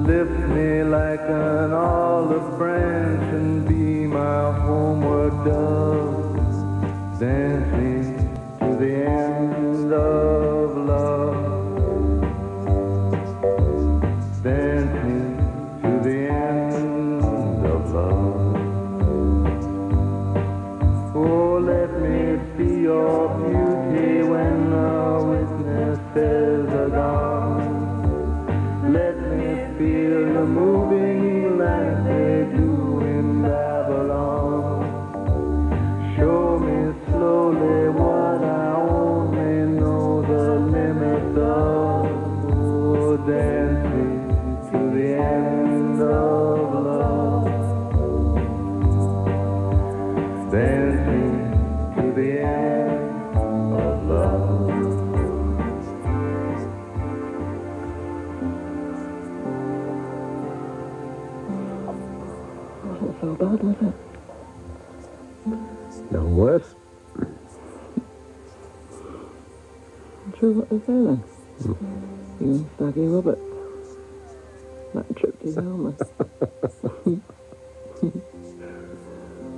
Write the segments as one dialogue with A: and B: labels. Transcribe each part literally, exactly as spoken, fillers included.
A: Lift me like an olive branch and be my homeward dove. Dance me to the end of love. Dance me to the end of love. Oh, let me see your beauty when the witnesses are gone. Let me feel you moving like they do in Babylon. Show me slowly what I only know the limits of. Oh, dance me to the end of love. Dance me to the end of love.
B: Doesn't feel bad, does it?
C: No worse.
B: True what they say then. Mm. You and Staggy Robert. That trip to Helmer.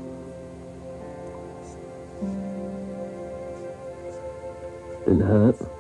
C: Didn't hurt.